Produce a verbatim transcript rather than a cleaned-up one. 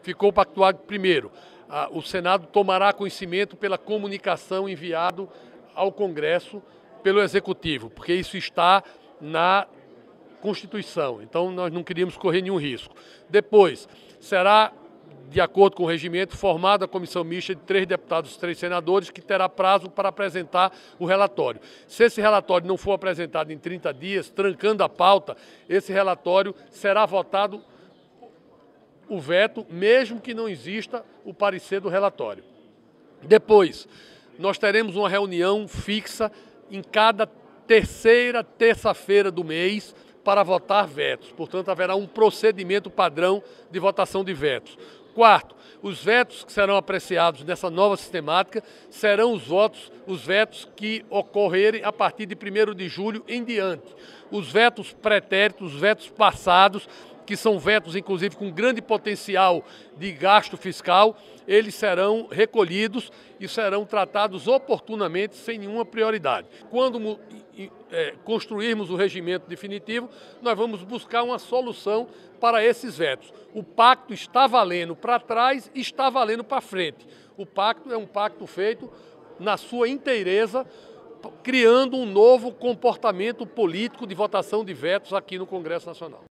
ficou pactuado primeiro. A, o Senado tomará conhecimento pela comunicação enviado ao Congresso pelo Executivo, porque isso está na Constituição, então nós não queríamos correr nenhum risco. Depois, será, de acordo com o regimento, formada a comissão mista de três deputados e três senadores, que terá prazo para apresentar o relatório. Se esse relatório não for apresentado em trinta dias, trancando a pauta, esse relatório será votado o veto, mesmo que não exista o parecer do relatório. Depois, nós teremos uma reunião fixa em cada terceira terça-feira do mês para votar vetos. Portanto, haverá um procedimento padrão de votação de vetos. Quarto, os vetos que serão apreciados nessa nova sistemática serão os votos, os vetos que ocorrerem a partir de primeiro de julho em diante. Os vetos pretéritos, os vetos passados, que são vetos, inclusive, com grande potencial de gasto fiscal, eles serão recolhidos e serão tratados oportunamente, sem nenhuma prioridade. Quando é, construirmos o regimento definitivo, nós vamos buscar uma solução para esses vetos. O pacto está valendo para trás e está valendo para frente. O pacto é um pacto feito na sua inteireza, criando um novo comportamento político de votação de vetos aqui no Congresso Nacional.